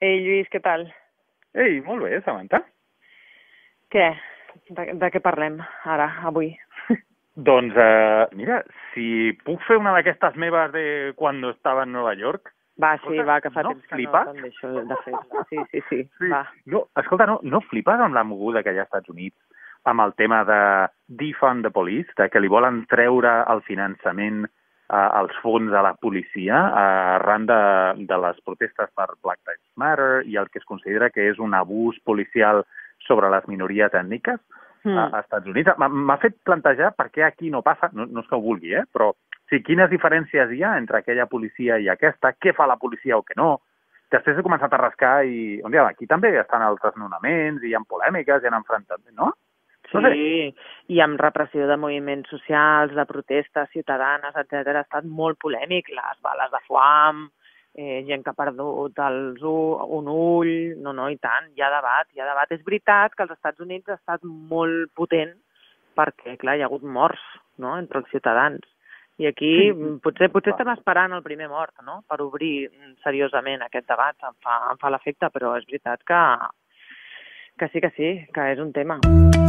Ei, Lluís, què tal? Ei, molt bé, Samantha. Què? De què parlem ara, avui? Doncs, mira, si puc fer una d'aquestes meves de quan estava en Nova York... Va, sí, escolta, va, que fa no temps que flipes? no te'n deixo de fer. Sí, va. No, escolta, no flipes amb la moguda que hi ha als Estats Units amb el tema de defund the police, de que li volen treure el finançament als fons a la policia arran de les protestes per Black Lives Matter i el que es considera que és un abús policial sobre les minories ètniques als Estats Units. M'ha fet plantejar per què aquí no passa, no és que ho vulgui, però sí, quines diferències hi ha entre aquella policia i aquesta, què fa la policia o què no. Després he començat a rascar i aquí també estan els desnonaments, i hi ha polèmiques, hi ha enfrontaments, no? Sí, i amb repressió de moviments socials, de protestes ciutadanes, etc. Ha estat molt polèmic, les bales de foam, gent que ha perdut un ull, no, i tant, hi ha debat. És veritat que als Estats Units ha estat molt potent perquè, clar, hi ha hagut morts, no?, entre els ciutadans. I aquí potser estem esperant el primer mort, no?, per obrir seriosament aquest debat. Em fa l'efecte, però és veritat que sí, que és un tema.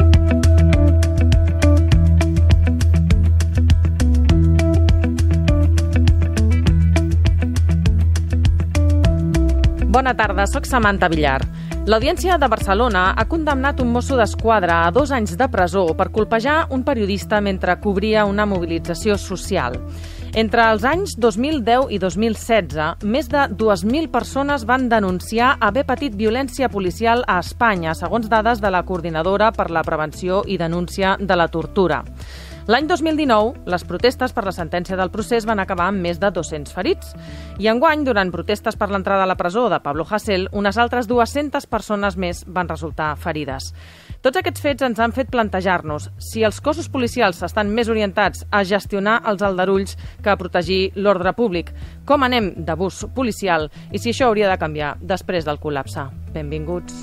Bona tarda, soc Samantha Villar. L'Audiència de Barcelona ha condemnat un mosso d'esquadra a 2 anys de presó per colpejar un periodista mentre cobria una mobilització social. Entre els anys 2010 i 2016, més de 2.000 persones van denunciar haver patit violència policial a Espanya, segons dades de la Coordinadora per la Prevenció i Denúncia de la Tortura. L'any 2019, les protestes per la sentència del procés van acabar amb més de 200 ferits. I enguany, durant protestes per l'entrada a la presó de Pablo Hasél, unes altres 200 persones més van resultar ferides. Tots aquests fets ens han fet plantejar-nos si els cossos policials estan més orientats a gestionar els aldarulls que a protegir l'ordre públic, com anem d'abús policial i si això hauria de canviar després del col·lapse. Benvinguts.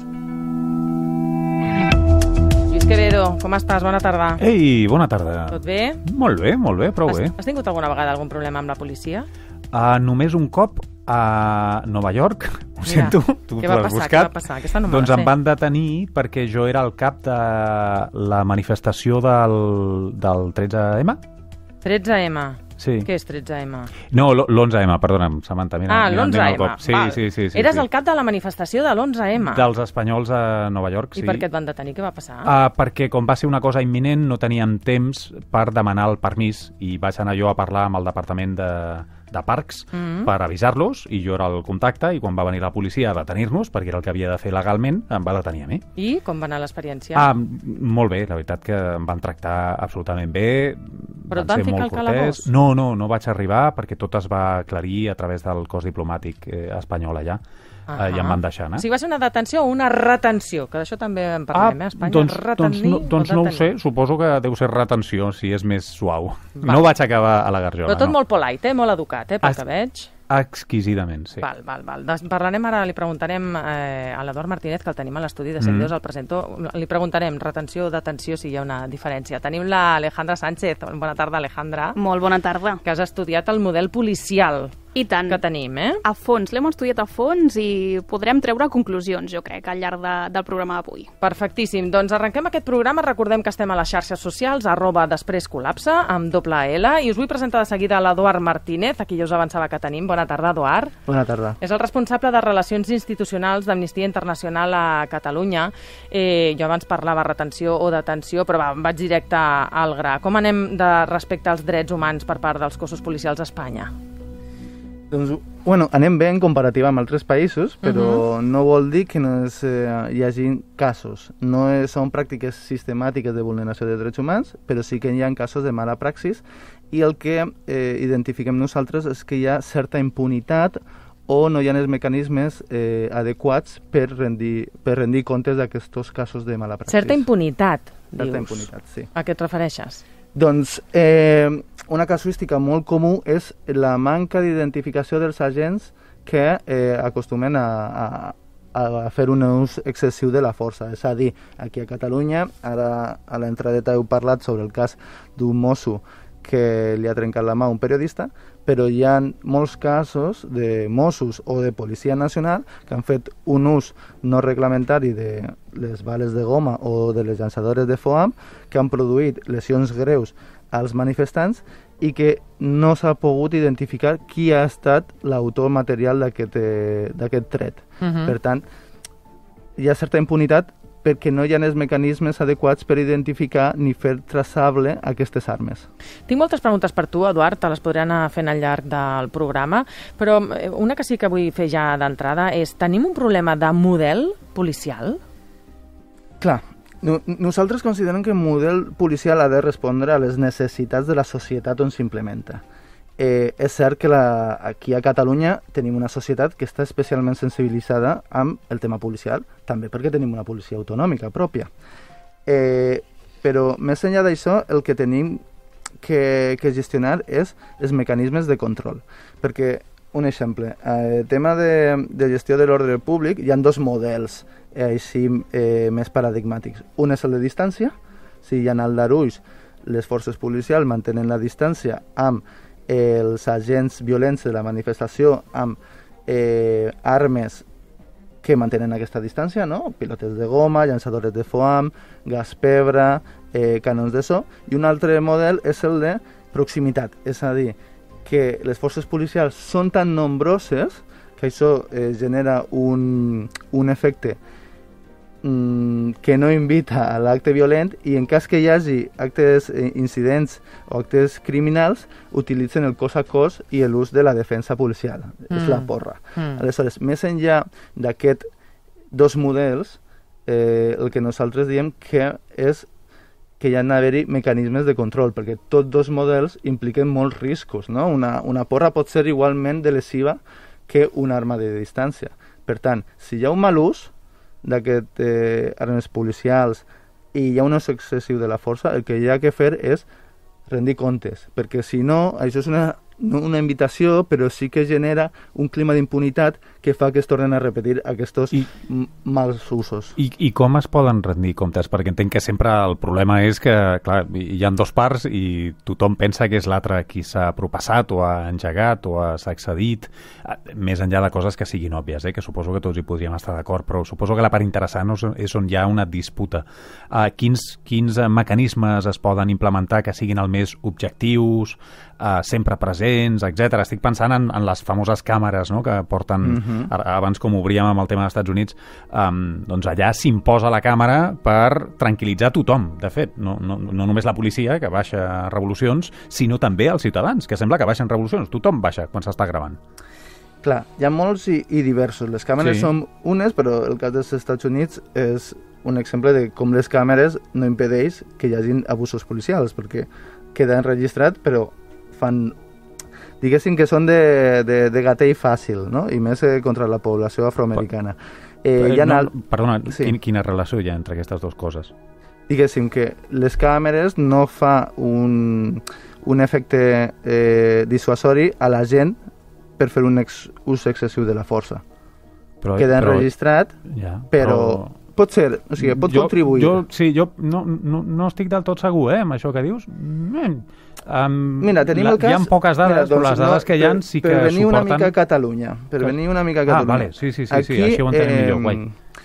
Lluís Quevedo, com estàs? Bona tarda. Ei, bona tarda. Tot bé? Molt bé, prou bé. Has tingut alguna vegada algun problema amb la policia? Només un cop a Nova York, ho sento, tu què va l'has passar? buscat. Què va passar? Aquesta no me la Doncs sé. em van detenir perquè jo era el cap de la manifestació del 13M. 13M. Sí. Què és 13M? No, l'11M, perdona'm, Samantha. Mira, l'11M. Sí. Eres el cap de la manifestació de l'11M. Dels espanyols a Nova York, sí. I per què et van detenir? Què va passar? Perquè com va ser una cosa imminent no teníem temps per demanar el permís i vaig anar jo a parlar amb el departament de parcs per avisar-los i jo era el contacte i quan va venir la policia a detenir-nos, perquè era el que havia de fer legalment, em va detenir a mi. I com va anar l'experiència? Molt bé, la veritat que em van tractar absolutament bé. Però et van ficar al calabós? No vaig arribar perquè tot es va aclarir a través del cos diplomàtic espanyol allà. I em van deixar anar. O sigui, va ser una detenció o una retenció? Que d'això també en parlem, a Espanya. Doncs no ho sé, suposo que deu ser retenció, si és més suau. No vaig acabar a la garjola. Però tot molt polite, molt educat, pel que veig. Exquisidament, sí. Val. Parlarem ara, li preguntarem a l'Eduard Martínez, que el tenim a l'estudi de Seriós, el presento, li preguntarem retenció o detenció, si hi ha una diferència. Tenim l'Alejandra Sánchez. Bona tarda, Alejandra. Molt bona tarda. Que has estudiat el model policial. I tant. Que tenim, A fons, l'hem estudiat a fons i podrem treure conclusions, jo crec, al llarg del programa d'avui. Perfectíssim. Doncs arrenquem aquest programa. Recordem que estem a les xarxes socials, @després_col·lapse, amb doble L, i us vull presentar de seguida l'Eduard Martínez, aquí ja us avançava que tenim. Bona tarda, Eduard. Bona tarda. És el responsable de Relacions Institucionals d'Amnistia Internacional a Catalunya. Jo abans parlava retenció o detenció, però em vaig directe al gra. Com anem respecte als drets humans per part dels cossos policials a Espanya? Doncs, anem bé en comparativa amb altres països, però no vol dir que no hi hagi casos. No són pràctiques sistemàtiques de vulneració de drets humans, però sí que hi ha casos de mala praxis i el que identifiquem nosaltres és que hi ha certa impunitat o no hi ha els mecanismes adequats per rendir comptes d'aquests casos de mala praxis. Certa impunitat, dius. Certa impunitat, sí. A què et refereixes? Doncs una casuística molt comú és la manca d'identificació dels agents que acostumen a fer un ús excessiu de la força. És a dir, aquí a Catalunya, ara a l'entradeta heu parlat sobre el cas d'un mosso que li ha trencat la mà a un periodista, però hi ha molts casos de Mossos o de Policia Nacional que han fet un ús no reglamentari de les bales de goma o de les llançadores de foam que han produït lesions greus als manifestants i que no s'ha pogut identificar qui ha estat l'autor material d'aquest tret. Per tant, hi ha certa impunitat perquè no hi ha els mecanismes adequats per identificar ni fer traçable aquestes armes. Tinc moltes preguntes per tu, Eduard, te les podré anar fent al llarg del programa, però una que sí que vull fer ja d'entrada és, tenim un problema de model policial? Clar, nosaltres considerem que el model policial ha de respondre a les necessitats de la societat on s'implementa. És cert que aquí a Catalunya tenim una societat que està especialment sensibilitzada amb el tema policial, també perquè tenim una policia autonòmica pròpia. Però més enllà d'això, el que tenim que gestionar és els mecanismes de control. Perquè, un exemple, el tema de gestió de l'ordre públic, hi ha dos models així més paradigmàtics. Un és el de distància, si hi ha aldarulls, les forces policials mantenen la distància amb els agents violents de la manifestació amb armes que mantenen aquesta distància, no? Pilotes de goma, llançadores de foam, gas pebre, canons de so, i un altre model és el de proximitat, és a dir, que les forces policials són tan nombroses que això genera un efecte que no invita a l'acte violent i en cas que hi hagi actes incidents o actes criminals utilitzen el cos a cos i l'ús de la defensa policial. És la porra. Aleshores, més enllà d'aquests dos models, el que nosaltres diem que és que hi ha d'haver-hi mecanismes de control, perquè tots dos models impliquen molts riscos, no? Una porra pot ser igualment de lesiva que una arma de distància. Per tant, si hi ha un mal ús d'aquestes armes policials i hi ha un ús excessiu de la força, el que hi ha que fer és rendir comptes, perquè si no, això és una invitació, però sí que genera un clima d'impunitat que fa que es tornen a repetir aquests mals usos. I com es poden rendir comptes? Perquè entenc que sempre el problema és que, clar, hi ha dos parts i tothom pensa que és l'altre qui s'ha propassat o ha engegat o s'ha excedit, més enllà de coses que siguin òbvies, que suposo que tots hi podríem estar d'acord, però suposo que la part interessant és on hi ha una disputa. Quins mecanismes es poden implementar que siguin el més objectius, sempre presents, etc. Estic pensant en les famoses càmeres, no?, que porten, abans com obríem amb el tema dels Estats Units, doncs allà s'imposa la càmera per tranquil·litzar tothom, de fet, no només la policia, que baixa revolucions, sinó també els ciutadans, que sembla que baixen revolucions, tothom baixa quan s'està gravant. Clar, hi ha molts i diversos. Les càmeres són unes, però el cas dels Estats Units és un exemple de com les càmeres no impedeix que hi hagin abusos policials, perquè queda enregistrat, però diguéssim que són de gatell fàcil, no? I més contra la població afroamericana. Perdona, quina relació hi ha entre aquestes dues coses? Diguéssim que les càmeres no fa un efecte dissuasori a la gent per fer un ús excessiu de la força. Queda enregistrat, però pot ser, o sigui, pot contribuir. Jo no estic del tot segur, amb això que dius. Mira, tenim el cas... Hi ha poques dades, però les dades que hi ha sí que suporten... Per venir una mica a Catalunya. Vale, sí, així ho entenem millor, guai.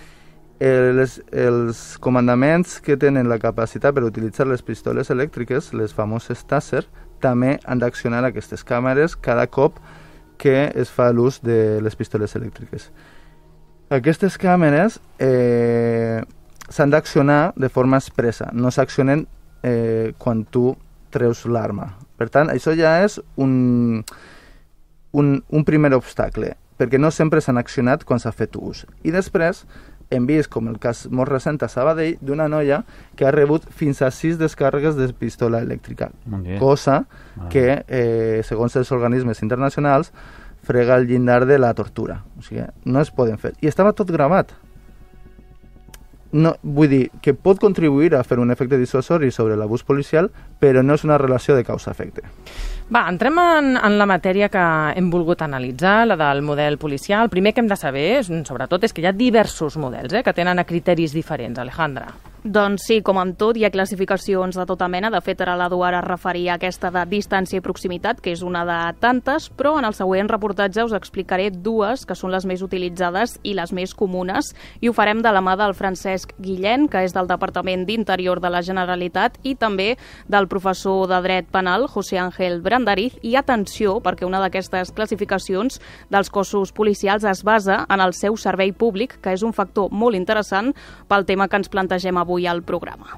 Els comandaments que tenen la capacitat per utilitzar les pistoles elèctriques, les famoses Taser, també han d'accionar aquestes càmeres cada cop que es fa l'ús de les pistoles elèctriques. Aquestes càmeres s'han d'accionar de forma expressa, no s'accionen quan tu treus l'arma. Per tant, això ja és un primer obstacle, perquè no sempre s'han accionat quan s'ha fet ús. I després hem vist, com el cas molt recent a Sabadell, d'una noia que ha rebut fins a 6 descàrregues de pistola elèctrica, cosa que, segons els organismes internacionals, frega el llindar de la tortura. O sigui, no es poden fer. I estava tot gravat. No, vull dir que pot contribuir a fer un efecte dissuasori sobre l'abús policial, però no és una relació de causa-efecte. Va, entrem en la matèria que hem volgut analitzar, la del model policial. El primer que hem de saber, sobretot, és que hi ha diversos models que tenen criteris diferents. Alejandra. Doncs sí, com amb tot, hi ha classificacions de tota mena. De fet, ara l'Eduard es referia a aquesta de distància i proximitat, que és una de tantes, però en el següent reportatge us explicaré dues que són les més utilitzades i les més comunes, i ho farem de la mà del Francesc Guillén, que és del Departament d'Interior de la Generalitat, i també del professor de Dret Penal, José Ángel Brandariz. I atenció, perquè una d'aquestes classificacions dels cossos policials es basa en el seu servei públic, que és un factor molt interessant pel tema que ens plantegem avui al programa.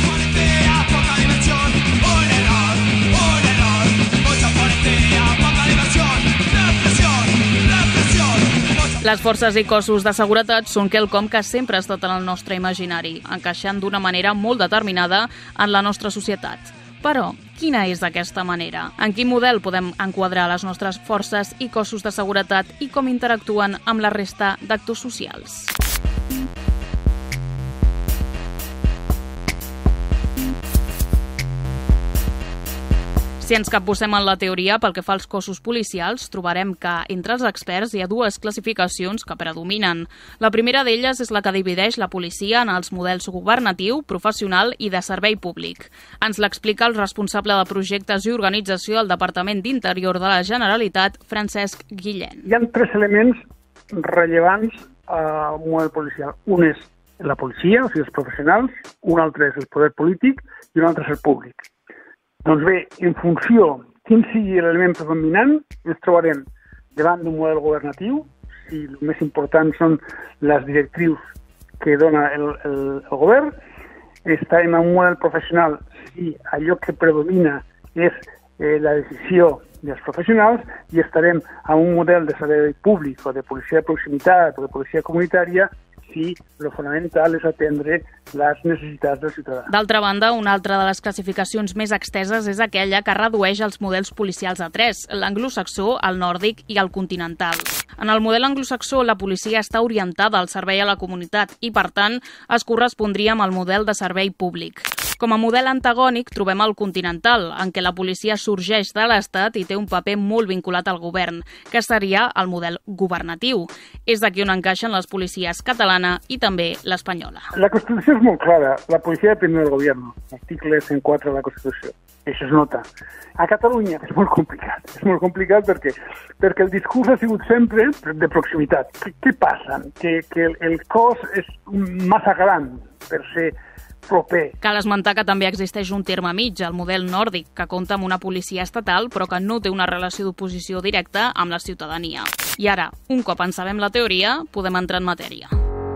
Les forces i cossos de seguretat són quelcom que sempre ha estat en el nostre imaginari, encaixant d'una manera molt determinada en la nostra societat. Però, quina és aquesta manera? En quin model podem enquadrar les nostres forces i cossos de seguretat i com interactuen amb la resta d'actors socials? Si ens capbussem en la teoria pel que fa als cossos policials, trobarem que entre els experts hi ha dues classificacions que predominen. La primera d'elles és la que divideix la policia en els models governatiu, professional i de servei públic. Ens l'explica el responsable de projectes i organització del Departament d'Interior de la Generalitat, Francesc Guillén. Hi ha tres elements rellevants al model policial. Un és la policia, o sigui, els professionals, un altre és el poder polític i un altre és el públic. Doncs bé, en funció quin sigui l'element predominant, ens trobarem davant d'un model governatiu, si el més important són les directrius que dona el govern, estarem en un model professional si allò que predomina és la decisió dels professionals, i estarem en un model de servei públic o de policia de proximitat o de policia comunitària si el fonamental és atendre les necessitats del ciutadà. D'altra banda, una altra de les classificacions més exteses és aquella que redueix els models policials a tres, l'anglosaxó, el nòrdic i el continental. En el model anglosaxó, la policia està orientada al servei a la comunitat i, per tant, es correspondria amb el model de servei públic. Com a model antagònic trobem el continental, en què la policia sorgeix de l'Estat i té un paper molt vinculat al govern, que seria el model governatiu. És d'aquí on encaixen les policies catalana i també l'espanyola. La Constitució és molt clara. La policia depèn del govern. Article 104 de la Constitució. Això es nota. A Catalunya és molt complicat. És molt complicat perquè el discurs ha sigut sempre de proximitat. Què passa? Que el cos és massa gran per ser proper. Cal esmentar que també existeix un terme mig, el model nòrdic, que compta amb una policia estatal però que no té una relació d'oposició directa amb la ciutadania. I ara, un cop en sabem la teoria, podem entrar en matèria.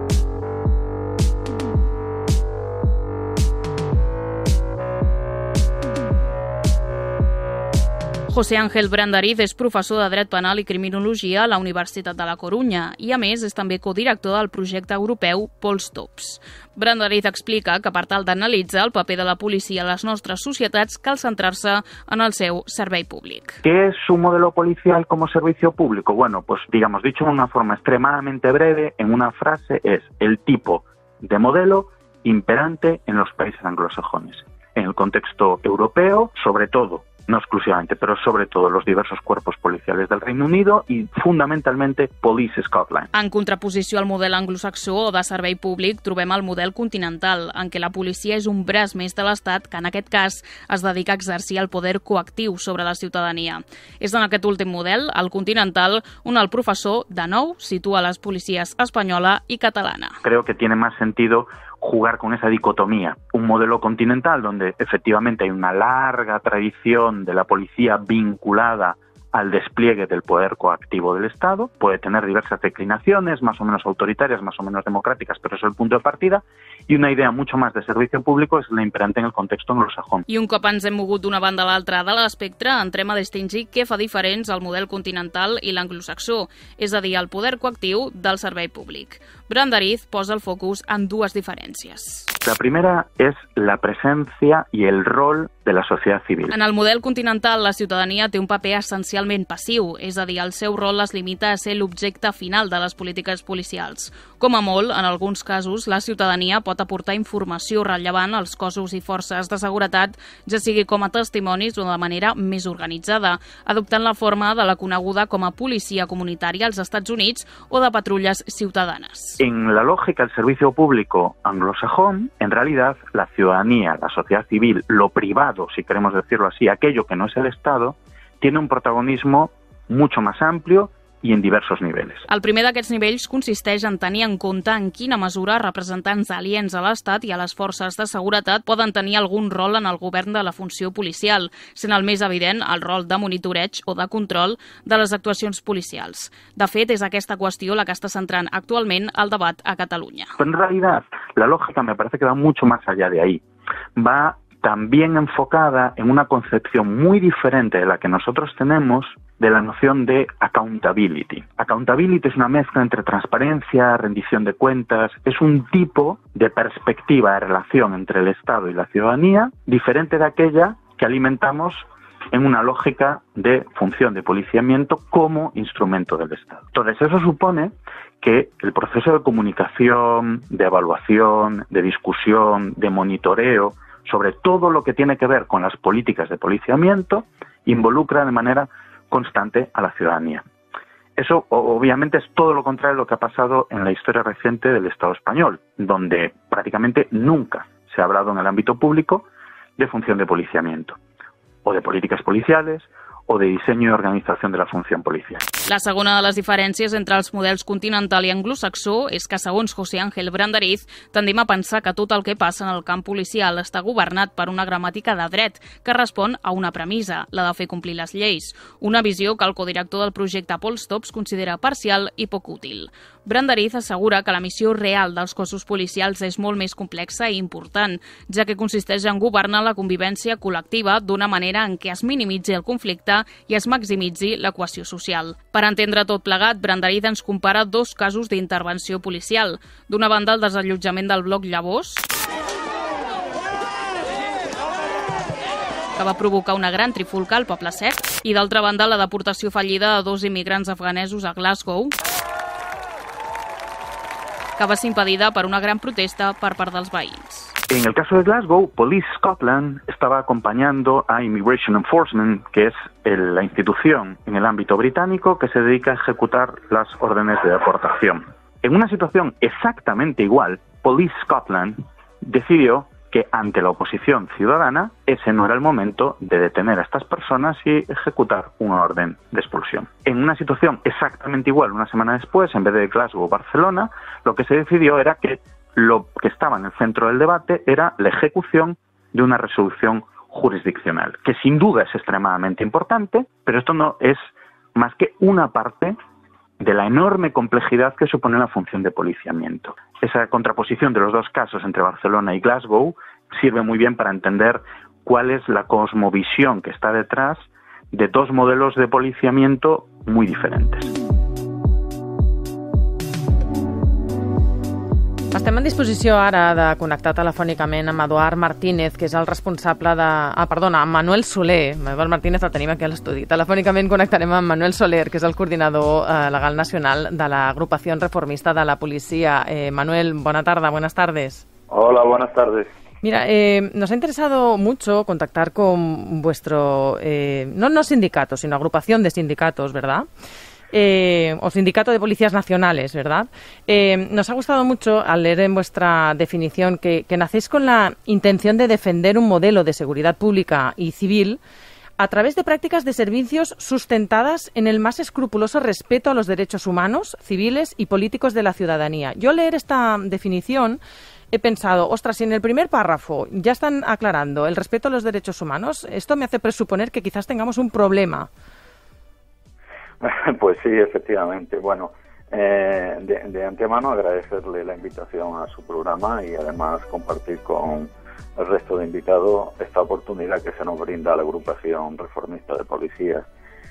José Ángel Brandariz és professor de Dret Penal i Criminologia a la Universitat de la Corunya i, a més, és també codirector del projecte europeu Polstops. Brandariz explica que, per tal d'analitzar el paper de la policia a les nostres societats, cal centrar-se en el seu servei públic. ¿Qué es un modelo policial como servicio público? Bueno, pues digamos, dicho de una forma extremadamente breve, en una frase, es el tipo de modelo imperante en los países anglosajones. En el contexto europeo, sobre todo, no exclusivamente, pero sobre todo los diversos cuerpos policiales del Reino Unido y fundamentalmente Police Scotland. En contraposició al model anglosaxó o de servei públic, trobem el model continental, en què la policia és un braç més de l'Estat que, en aquest cas, es dedica a exercir el poder coactiu sobre la ciutadania. És en aquest últim model, el continental, on el professor, de nou, situa les policies espanyola i catalana. Creo que tiene más sentido jugar con esa dicotomía. Un modelo continental donde efectivamente hay una larga tradición de la policía vinculada al despliegue del poder coactivo del Estado, puede tener diversas declinaciones, más o menos autoritarias, más o menos democráticas, pero es el punto de partida, y una idea mucho más de servicio público es la imperante en el contexto anglosajón. I un cop ens hem mogut d'una banda a l'altra de l'espectre, entrem a distingir què fa diferents el model continental i l'anglosaxó, és a dir, el poder coactiu del servei públic. Brandariz posa el focus en dues diferències. La primera es la presencia y el rol de la sociedad civil. En el model continental, la ciutadania té un paper essencialment passiu, és a dir, el seu rol es limita a ser l'objecte final de les polítiques policials. Com a molt, en alguns casos, la ciutadania pot aportar informació rellevant als cossos i forces de seguretat, ja sigui com a testimonis o de manera més organitzada, adoptant la forma de la coneguda com a policia comunitària als Estats Units o de patrulles ciutadanes. En la lógica del servicio público anglosajón, en realidad la ciudadanía, la sociedad civil, lo privado, si queremos decirlo así, aquello que no es el Estado, tiene un protagonismo mucho más amplio i en diversos nivells. El primer d'aquests nivells consisteix en tenir en compte en quina mesura representants aliens a l'Estat i a les forces de seguretat poden tenir algun rol en el govern de la funció policial, sent el més evident el rol de monitoreig o de control de les actuacions policials. De fet, és aquesta qüestió la que està centrant actualment el debat a Catalunya. Pero en realidad, la lógica me parece que va mucho más allá de ahí. Va también enfocada en una concepción muy diferente de la que nosotros tenemos de la noción de accountability. Accountability es una mezcla entre transparencia, rendición de cuentas, es un tipo de perspectiva de relación entre el Estado y la ciudadanía diferente de aquella que alimentamos en una lógica de función de policiamiento como instrumento del Estado. Entonces, eso supone que el proceso de comunicación, de evaluación, de discusión, de monitoreo, sobre todo lo que tiene que ver con las políticas de policiamiento, involucra de manera constante a la ciudadanía. Eso obviamente es todo lo contrario de lo que ha pasado en la historia reciente del Estado español, donde prácticamente nunca se ha hablado en el ámbito público de función de policiamiento, o de políticas policiales, o de disseny i organització de la funció policial. La segona de les diferències entre els models continental i anglosaxó és que, segons José Ángel Brandariz, tendim a pensar que tot el que passa en el camp policial està governat per una gramàtica de dret que respon a una premissa, la de fer complir les lleis, una visió que el codirector del projecte Paul Stops considera parcial i poc útil. Brandariz assegura que la missió real dels cossos policials és molt més complexa i important, ja que consisteix en governar la convivència col·lectiva d'una manera en què es minimitzi el conflicte i es maximitzi la cohesió social. Per entendre tot plegat, Brandariz ens compara dos casos d'intervenció policial. D'una banda, el desallotjament del bloc Llavors, que va provocar una gran trifulca al Poble Sec, i d'altra banda, la deportació fallida de 2 immigrants afganesos a Glasgow, que va ser impedida per una gran protesta per part dels veïns. En el caso de Glasgow, Police Scotland estaba acompañando a Immigration Enforcement, que es la institución en el ámbito británico que se dedica a ejecutar las órdenes de deportación. En una situación exactamente igual, Police Scotland decidió que ante la oposición ciudadana ese no era el momento de detener a estas personas y ejecutar una orden de expulsión. En una situación exactamente igual, una semana después, en vez de Glasgow o Barcelona, lo que se decidió era que lo que estaba en el centro del debate era la ejecución de una resolución jurisdiccional, que sin duda es extremadamente importante, pero esto no es más que una parte de la enorme complejidad que supone la función de policiamiento. Esa contraposición de los dos casos entre Barcelona y Glasgow sirve muy bien para entender cuál es la cosmovisión que está detrás de dos modelos de policiamiento muy diferentes. Estem en disposició ara de connectar telefònicament amb Eduard Martínez, que és el responsable de... amb Manuel Soler. Eduard Martínez el tenim aquí a l'estudi. Telefònicament connectarem amb Manuel Soler, que és el coordinador legal nacional de l'agrupació reformista de la policia. Manuel, buena tardes. Hola, buenas tardes. Mira, nos ha interesado mucho contactar con vuestro, no sindicato, sino agrupación de sindicatos, ¿verdad? O Sindicato de Policías Nacionales, ¿verdad? Nos ha gustado mucho al leer en vuestra definición que nacéis con la intención de defender un modelo de seguridad pública y civil a través de prácticas de servicios sustentadas en el más escrupuloso respeto a los derechos humanos, civiles y políticos de la ciudadanía. Yo al leer esta definición he pensado, ostras, si en el primer párrafo ya están aclarando el respeto a los derechos humanos, esto me hace presuponer que quizás tengamos un problema. Pues sí, efectivamente. Bueno, de antemano agradecerle la invitación a su programa y además compartir con el resto de invitados esta oportunidad que se nos brinda a la agrupación reformista de policías.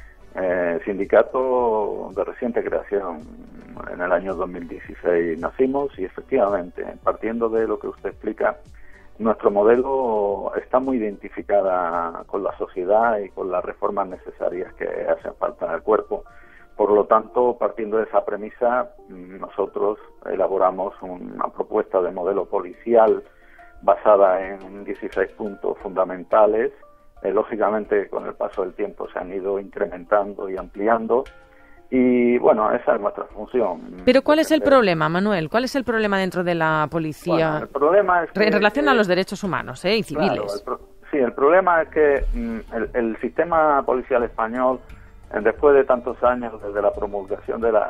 Sindicato de reciente creación, en el año 2016 nacimos y efectivamente, partiendo de lo que usted explica, nuestro modelo está muy identificada con la sociedad y con las reformas necesarias que hacen falta en el cuerpo. Por lo tanto, partiendo de esa premisa, nosotros elaboramos una propuesta de modelo policial basada en 16 puntos fundamentales. Lógicamente, con el paso del tiempo se han ido incrementando y ampliando Y bueno, esa es nuestra función. Pero ¿cuál es el problema, Manuel? ¿Cuál es el problema dentro de la policía? Bueno, el problema es que, en relación a los derechos humanos y civiles. Claro, el problema es que el sistema policial español, después de tantos años, desde la promulgación de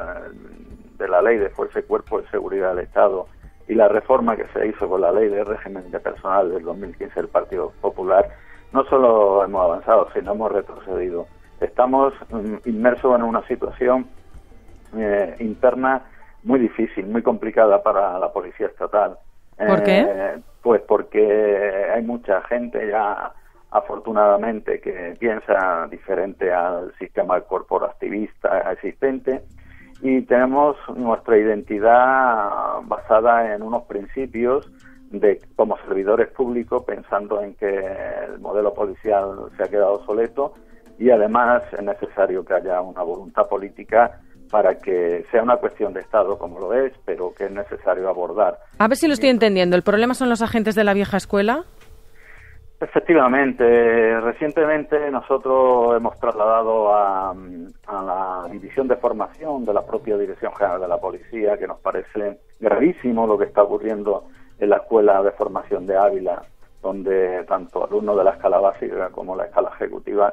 la Ley de Fuerza y Cuerpo de Seguridad del Estado y la reforma que se hizo con la Ley de Régimen de Personal del 2015 del Partido Popular, no solo hemos avanzado, sino hemos retrocedido. Estamos inmersos en una situación interna muy difícil, muy complicada para la Policía Estatal. ¿Por qué? Pues porque hay mucha gente ya, afortunadamente, que piensa diferente al sistema corporativista existente, y tenemos nuestra identidad basada en unos principios como servidores públicos, pensando en que el modelo policial se ha quedado obsoleto, y además es necesario que haya una voluntad política para que sea una cuestión de Estado, como lo es, pero que es necesario abordar. A ver si lo estoy entendiendo. ¿El problema son los agentes de la vieja escuela? Efectivamente. Recientemente nosotros hemos trasladado a la División de Formación de la propia Dirección General de la Policía, que nos parece gravísimo lo que está ocurriendo en la Escuela de Formación de Ávila, donde tanto alumnos de la escala básica como la escala ejecutiva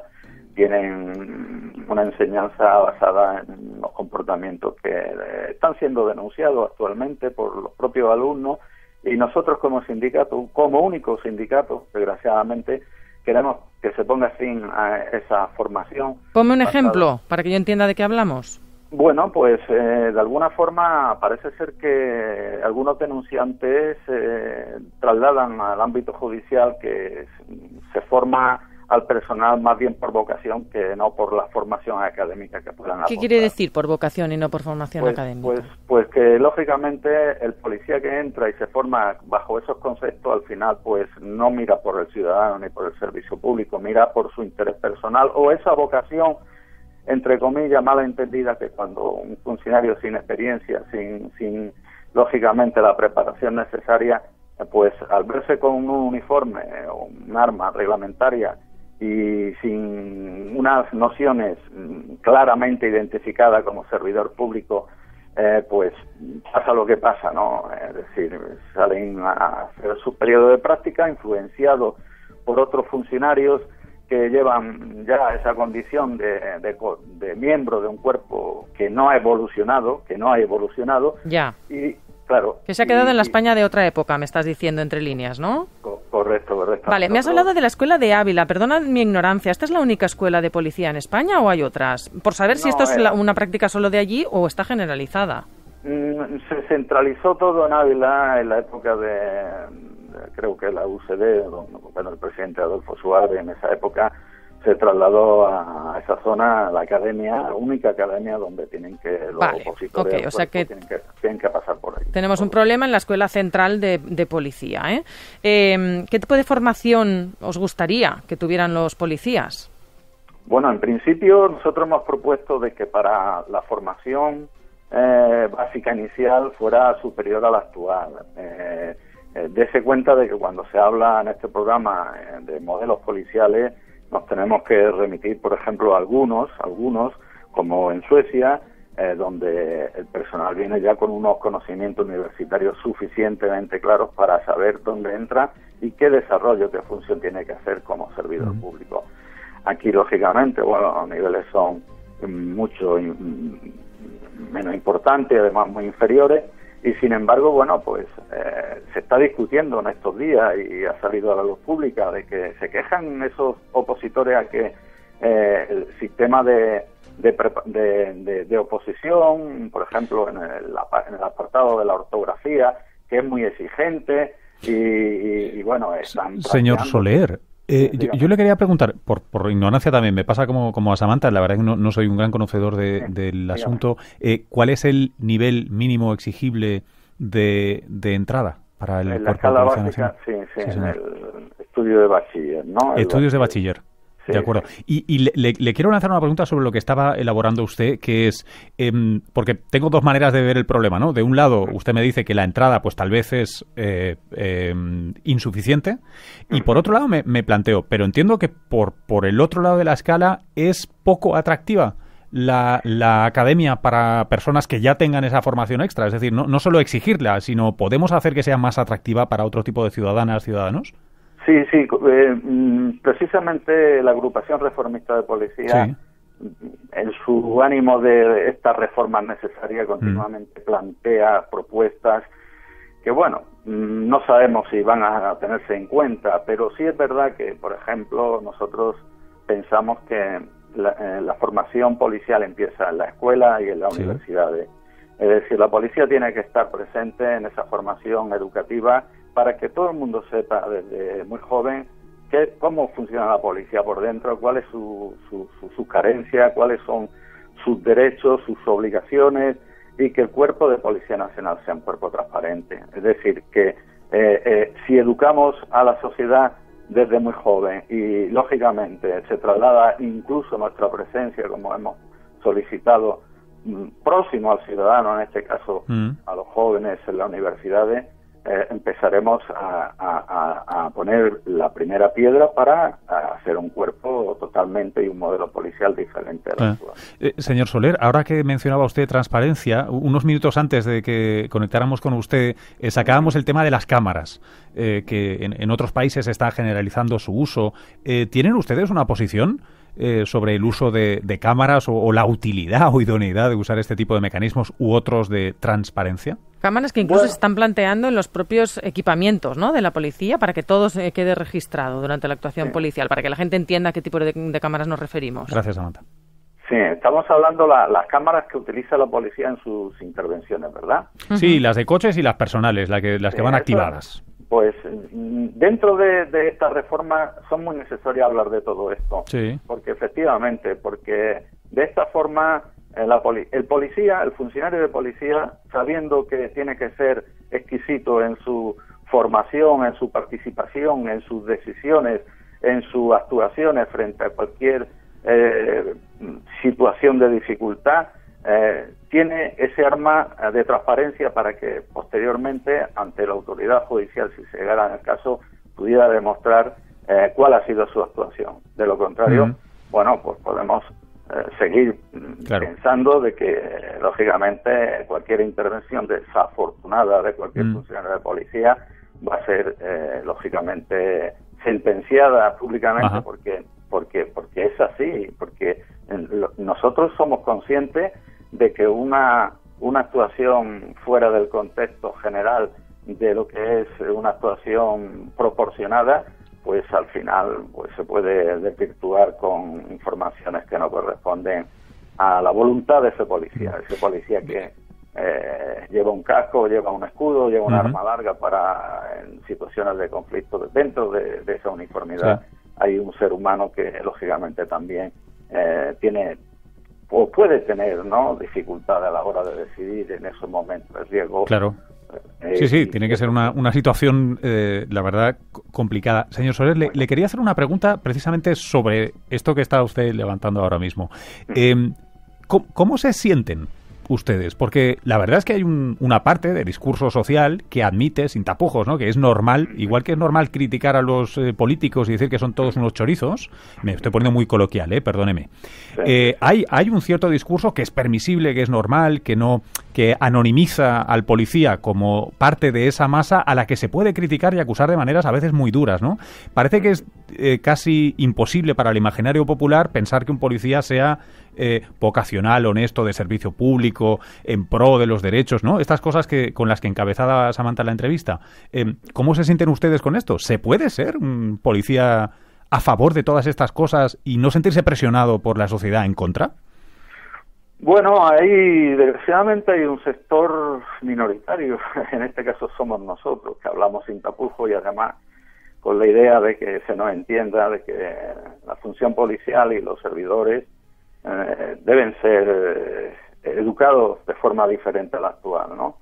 tienen una enseñanza basada en los comportamientos que están siendo denunciados actualmente por los propios alumnos, y nosotros como sindicato, como único sindicato, desgraciadamente, queremos que se ponga fin a esa formación. Ponme un ejemplo para que yo entienda de qué hablamos. Bueno, pues de alguna forma parece ser que algunos denunciantes trasladan al ámbito judicial que se forma al personal más bien por vocación que no por la formación académica que puedan aportar. ¿Qué quiere decir por vocación y no por formación académica? Pues que lógicamente el policía que entra y se forma bajo esos conceptos, al final pues no mira por el ciudadano ni por el servicio público, mira por su interés personal, o esa vocación, entre comillas, mal entendida, que cuando un funcionario sin experiencia, sin lógicamente la preparación necesaria, pues al verse con un uniforme o un arma reglamentaria y sin unas nociones claramente identificadas como servidor público, pues pasa lo que pasa, ¿no? Es decir, salen a hacer su periodo de práctica influenciados por otros funcionarios que llevan ya esa condición de miembro de un cuerpo que no ha evolucionado, Ya. Y claro. Que se ha quedado en la España de otra época, me estás diciendo entre líneas, ¿no? Correcto. Vale, me has hablado de la escuela de Ávila. Perdona mi ignorancia. ¿Esta es la única escuela de policía en España o hay otras? Por saber si esto es una práctica solo de allí o está generalizada. Se centralizó todo en Ávila en la época creo que la UCD, bueno, el presidente Adolfo Suárez en esa época se trasladó a esa zona, la academia, la única academia donde tienen que los opositores o sea que tienen que pasar por ahí. Tenemos un problema en la Escuela Central de Policía. ¿Qué tipo de formación os gustaría que tuvieran los policías? Bueno, en principio nosotros hemos propuesto de que para la formación básica inicial fuera superior a la actual. Dese cuenta de que cuando se habla en este programa de modelos policiales, nos tenemos que remitir, por ejemplo, a algunos, como en Suecia, donde el personal viene ya con unos conocimientos universitarios suficientemente claros para saber dónde entra y qué desarrollo, qué función tiene que hacer como servidor público. Aquí, lógicamente, bueno, los niveles son mucho menos importantes, además muy inferiores, y sin embargo, bueno, pues se está discutiendo en estos días y ha salido a la luz pública de que se quejan esos opositores a que el sistema de oposición, por ejemplo, en el apartado de la ortografía, que es muy exigente y bueno, están... Señor Soler, yo le quería preguntar, por ignorancia también, me pasa como a Samantha, la verdad es que no soy un gran conocedor del asunto, ¿cuál es el nivel mínimo exigible de entrada para el cuerpo de policía nacional? Sí, en el estudio de bachiller, ¿no? Estudios de bachiller. Sí, de acuerdo. Y le quiero lanzar una pregunta sobre lo que estaba elaborando usted, que es, porque tengo dos maneras de ver el problema, ¿no? De un lado, usted me dice que la entrada, pues tal vez es insuficiente, y por otro lado me planteo, pero entiendo que por el otro lado de la escala es poco atractiva la academia para personas que ya tengan esa formación extra? Es decir, no solo exigirla, sino podemos hacer que sea más atractiva para otro tipo de ciudadanos. Sí, precisamente la agrupación reformista de policía, en su ánimo de estas reformas necesarias, continuamente plantea propuestas que, bueno, no sabemos si van a tenerse en cuenta, pero sí es verdad que, por ejemplo, nosotros pensamos que la formación policial empieza en la escuela y en las universidades. Es decir, la policía tiene que estar presente en esa formación educativa para que todo el mundo sepa desde muy joven cómo funciona la policía por dentro, cuál es su carencia, cuáles son sus derechos, sus obligaciones, y que el cuerpo de Policía Nacional sea un cuerpo transparente. Es decir, que si educamos a la sociedad desde muy joven y, lógicamente, se traslada incluso nuestra presencia, como hemos solicitado, próximo al ciudadano, en este caso a los jóvenes en las universidades, empezaremos a poner la primera piedra para hacer un cuerpo totalmente y un modelo policial diferente del actual. Señor Soler, ahora que mencionaba usted transparencia, unos minutos antes de que conectáramos con usted, sacábamos el tema de las cámaras, que en otros países está generalizando su uso. ¿Tienen ustedes una posición sobre el uso de cámaras o la utilidad o idoneidad de usar este tipo de mecanismos u otros de transparencia? Cámaras que incluso se están planteando en los propios equipamientos, ¿no?, de la policía, para que todo quede registrado durante la actuación policial, para que la gente entienda a qué tipo de cámaras nos referimos. Gracias, Samantha. Sí, estamos hablando de las cámaras que utiliza la policía en sus intervenciones, ¿verdad? Sí, las de coches y las personales, las que van activadas. Pues dentro de esta reforma son muy necesarios hablar de todo esto, porque efectivamente, de esta forma el funcionario de policía, sabiendo que tiene que ser exquisito en su formación, en su participación, en sus decisiones, en sus actuaciones frente a cualquier situación de dificultad, tiene ese arma de transparencia para que posteriormente, ante la autoridad judicial, si se llegara en el caso, pudiera demostrar cuál ha sido su actuación. De lo contrario, bueno, pues podemos seguir pensando de que, lógicamente, cualquier intervención desafortunada de cualquier funcionario de policía va a ser, lógicamente, sentenciada públicamente, porque es así, porque nosotros somos conscientes de que una actuación fuera del contexto general de lo que es una actuación proporcionada, pues al final pues se puede desvirtuar con informaciones que no corresponden a la voluntad de ese policía que lleva un casco, lleva un escudo, lleva un arma larga para en situaciones de conflicto. Dentro de esa uniformidad hay un ser humano que lógicamente también tiene o puede tener, ¿no?, dificultad a la hora de decidir en esos momentos de riesgo. Claro. Sí, tiene que ser una situación, la verdad, complicada. Señor Soler, le quería hacer una pregunta precisamente sobre esto que está usted levantando ahora mismo. ¿Cómo se sienten ustedes? Porque la verdad es que hay una parte del discurso social que admite, sin tapujos, ¿no?, que es normal, igual que es normal criticar a los políticos y decir que son todos unos chorizos. Me estoy poniendo muy coloquial, perdóneme. Hay un cierto discurso que es permisible, que es normal, que anonimiza al policía como parte de esa masa a la que se puede criticar y acusar de maneras a veces muy duras, ¿no? Parece que es casi imposible para el imaginario popular pensar que un policía sea vocacional, honesto, de servicio público, en pro de los derechos, ¿no? Estas cosas con las que encabezaba Samantha la entrevista. ¿Cómo se sienten ustedes con esto? ¿Se puede ser un policía a favor de todas estas cosas y no sentirse presionado por la sociedad en contra? Bueno, desgraciadamente hay un sector minoritario, en este caso somos nosotros, que hablamos sin tapujos y además con la idea de que se nos entienda de que la función policial y los servidores deben ser educados de forma diferente a la actual, ¿no?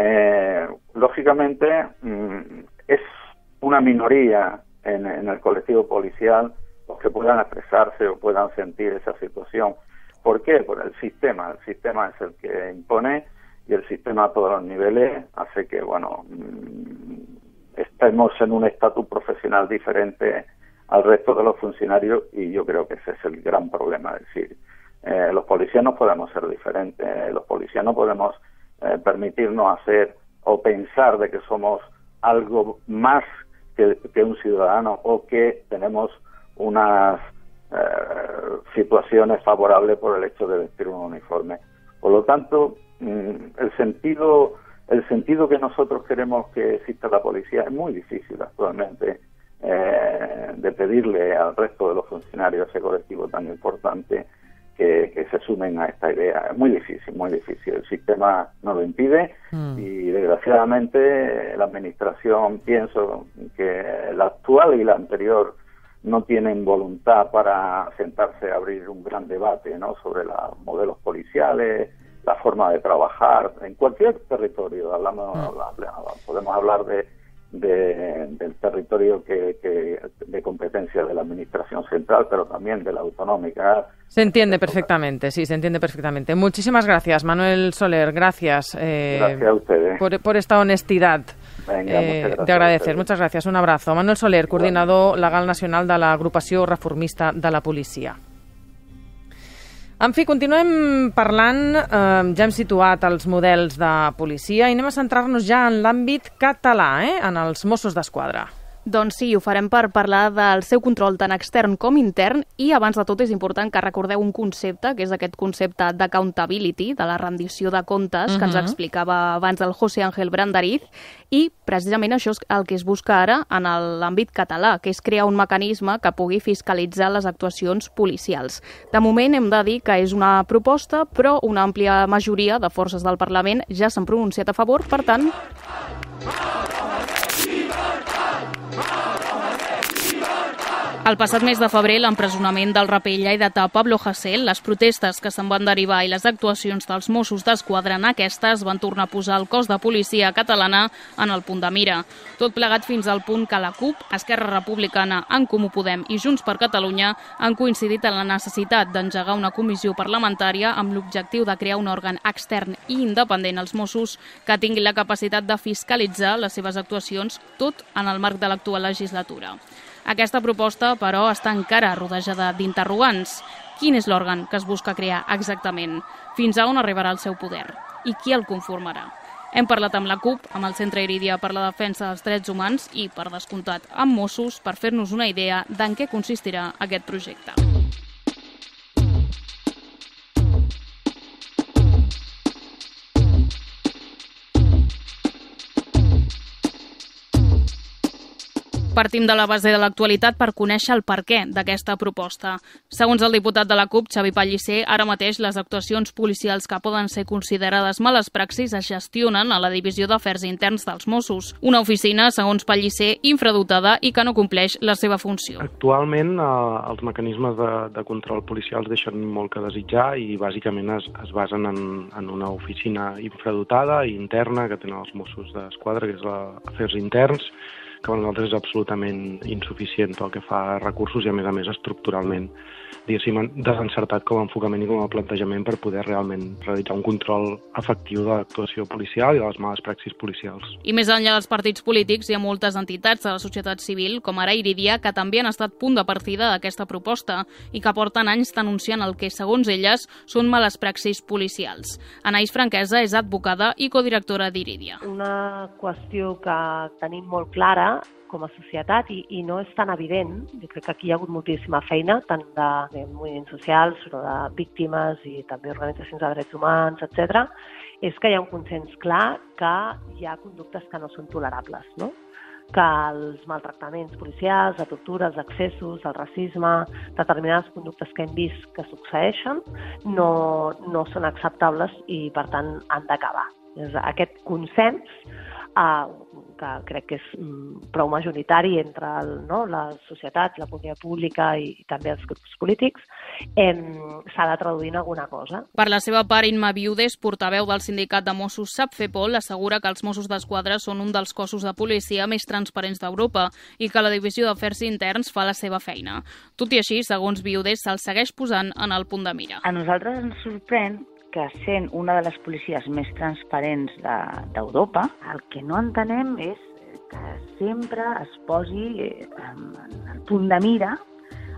Lógicamente es una minoría en el colectivo policial los que puedan expresarse o puedan sentir esa situación. ¿Por qué? Por el sistema. El sistema es el que impone y el sistema a todos los niveles hace que, bueno, estemos en un estatus profesional diferente al resto de los funcionarios y yo creo que ese es el gran problema. Es decir, Los policías no podemos ser diferentes, los policías no podemos permitirnos hacer o pensar de que somos algo más que un ciudadano o que tenemos unas situaciones favorables por el hecho de vestir un uniforme. Por lo tanto, el sentido que nosotros queremos que exista la policía es muy difícil actualmente de pedirle al resto de los funcionarios ese colectivo tan importante que se sumen a esta idea. Es muy difícil. El sistema no lo impide y desgraciadamente la administración, pienso que la actual y la anterior no tienen voluntad para sentarse a abrir un gran debate, ¿no?, sobre los modelos policiales, la forma de trabajar en cualquier territorio. Podemos hablar del territorio de competencia de la administración central, pero también de la autonómica. Se entiende perfectamente, sí, se entiende perfectamente. Muchísimas gracias, Manuel Soler, gracias. Gracias a ustedes. Por esta honestidad. Venga, de agradecer. Muchas gràcies. Un abrazo. Manuel Soler, coordinador legal nacional de l'agrupació reformista de la policia. En fi, continuem parlant, ja hem situat els models de policia i anem a centrar-nos ja en l'àmbit català, en els Mossos d'Esquadra. Doncs sí, ho farem per parlar del seu control tant extern com intern i abans de tot és important que recordeu un concepte, que és aquest concepte d'accountability, de la rendició de comptes, que ens explicava abans el José Ángel Brandariz, i precisament això és el que es busca ara en l'àmbit català, que és crear un mecanisme que pugui fiscalitzar les actuacions policials. De moment hem de dir que és una proposta, però una àmplia majoria de forces del Parlament ja s'han pronunciat a favor, per tant... El passat mes de febrer, l'empresonament del raper lleidatà Pablo Hasél, les protestes que se'n van derivar i les actuacions dels Mossos d'Esquadra en aquestes van tornar a posar el cos de policia catalana en el punt de mira. Tot plegat fins al punt que la CUP, Esquerra Republicana, En Comú Podem i Junts per Catalunya han coincidit en la necessitat d'engegar una comissió parlamentària amb l'objectiu de crear un òrgan extern i independent als Mossos que tingui la capacitat de fiscalitzar les seves actuacions, tot en el marc de l'actual legislatura. Aquesta proposta, però, està encara rodejada d'interrogants. Quin és l'òrgan que es busca crear exactament? Fins a on arribarà el seu poder? I qui el conformarà? Hem parlat amb la CUP, amb el Centre Iridia per la Defensa dels Drets Humans i, per descomptat, amb Mossos, per fer-nos una idea d'en què consistirà aquest projecte. Partim de la base de l'actualitat per conèixer el perquè d'aquesta proposta. Segons el diputat de la CUP, Xavi Pellicer, ara mateix les actuacions policials que poden ser considerades males praxis es gestionen a la Divisió d'Afers Interns dels Mossos, una oficina, segons Pellicer, infradotada i que no compleix la seva funció. Actualment, els mecanismes de control policials deixen molt que desitjar i bàsicament es basen en una oficina infradotada i interna que tenen els Mossos d'Esquadra, que és l'Afers Interns, que per nosaltres és absolutament insuficient pel que fa a recursos i, a més, estructuralment, diguéssim, desencertat com a enfocament i com a plantejament per poder realment realitzar un control efectiu de l'actuació policial i de les males praxis policials. I més enllà dels partits polítics, hi ha moltes entitats de la societat civil, com ara Iridia, que també han estat punt de partida d'aquesta proposta i que porten anys denunciant el que, segons elles, són males praxis policials. Anaïs Franquesa és advocada i codirectora d'Iridia. Una qüestió que tenim molt clara com a societat i no és tan evident, jo crec que aquí hi ha hagut moltíssima feina, tant de moviments socials, però de víctimes i també organitzacions de drets humans, etc., és que hi ha un consens clar que hi ha conductes que no són tolerables, no? Que els maltractaments policials, la tortura, els excessos, el racisme, determinades conductes que hem vist que succeeixen no són acceptables i, per tant, han d'acabar. Aquest consens que crec que és prou majoritari entre la societat, la opinió pública i també els grups polítics, s'ha de traduir en alguna cosa. Per la seva part, Imma Viudes, portaveu del sindicat de Mossos SAPFEPOL, assegura que els Mossos d'Esquadra són un dels cossos de policia més transparents d'Europa i que la Divisió d'Afers Interns fa la seva feina. Tot i així, segons Viudes, se'l segueix posant en el punt de mira. A nosaltres ens sorprèn que sent una de les policies més transparents d'Europa, el que no entenem és que sempre es posi en el punt de mira